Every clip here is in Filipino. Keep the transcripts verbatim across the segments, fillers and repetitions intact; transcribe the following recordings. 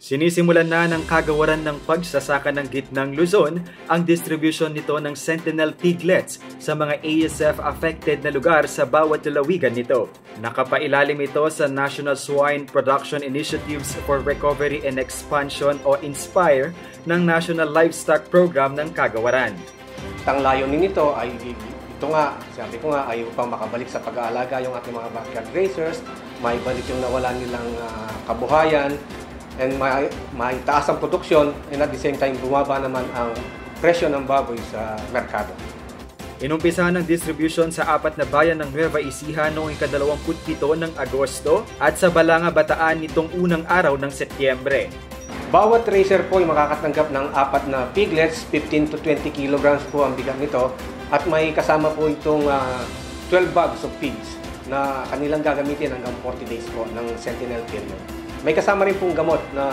Sinisimulan na ng kagawaran ng pagsasaka ng gitnang Luzon ang distribution nito ng Sentinel piglets sa mga A S F-affected na lugar sa bawat lalawigan nito. Nakapailalim ito sa National Swine Production Initiatives for Recovery and Expansion o INSPIRE ng National Livestock Program ng kagawaran. Ang layunin nito ay ito nga, sabi ko nga, ay upang makabalik sa pag-aalaga yung ating mga backyard grazers, maibalik yung nawalan nilang uh, kabuhayan, and may, may taas ang produksyon, and at the same time bumaba naman ang presyo ng baboy sa merkado. Inumpisa ng distribution sa apat na bayan ng Nueva Ecija noong ikadalawamput pito ng Agosto at sa Balanga, Bataan nitong unang araw ng Setyembre. Bawat racer po ay makakatanggap ng apat na piglets, fifteen to twenty kilograms po ang bigat nito, at may kasama po itong uh, twelve bags of pigs na kanilang gagamitin hanggang forty days po ng Sentinel period. May kasama rin pong gamot na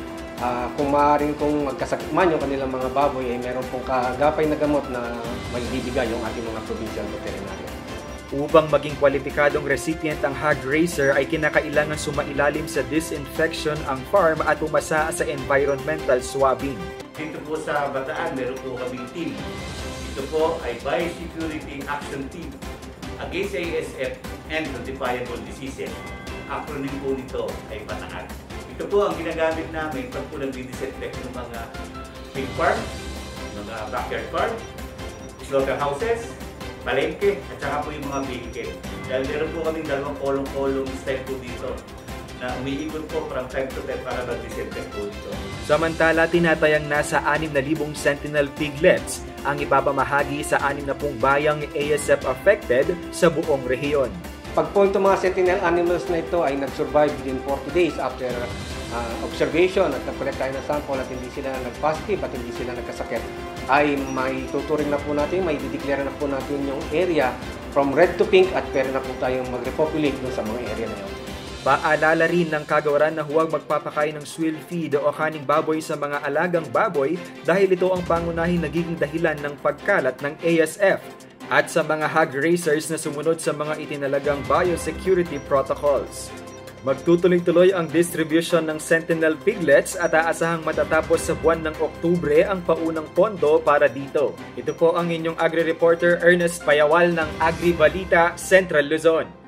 uh, kung maaaring kung magkasakit man yung kanilang mga baboy, ay meron pong kagapay na gamot na may bibigay yung ating mga provincial veterinarian. Upang maging kwalipikadong recipient ang hog racer ay kinakailangan sumailalim sa disinfection ang farm at umasa sa environmental swabbing. Dito po sa Bataan, meron po kaming team. Ito po ay Biosecurity Action Team Against A S F and Notifiable Diseases. Acronym po nito ay Bataan. Ito po ang ginagamit namin pag po nag-disinfect ng mga pig farm, mga backyard farm, slaughterhouses, palengke, at saka po yung mga vehicle. Dahil meron po kaming dalawang kolong-kolong step po dito na umiikot po from time to time para mag-disinfect po dito. Samantala, tinatayang nasa anim na libong Sentinel piglets ang ipapamahagi sa anim na pung bayang A S F affected sa buong rehiyon. Pag po itong mga Sentinel animals na ito ay nag-survive within forty days after uh, observation at nag-collect tayo ng sample at hindi sila nag-positive at hindi sila nagkasakit, ay may tuturing na po natin, may dideclare na po natin yung area from red to pink at pwede na po tayong mag-repopulate dun sa mga area na yun. Paalala rin ng kagawaran na huwag magpapakain ng swill feed o kaning baboy sa mga alagang baboy dahil ito ang pangunahing nagiging dahilan ng pagkalat ng A S F. At sa mga hog racers na sumunod sa mga itinalagang biosecurity protocols. Magtutuloy-tuloy ang distribution ng Sentinel piglets at aasahang matatapos sa buwan ng Oktubre ang paunang pondo para dito. Ito po ang inyong Agri-Reporter Ernest Payawal ng Agri Balita, Central Luzon.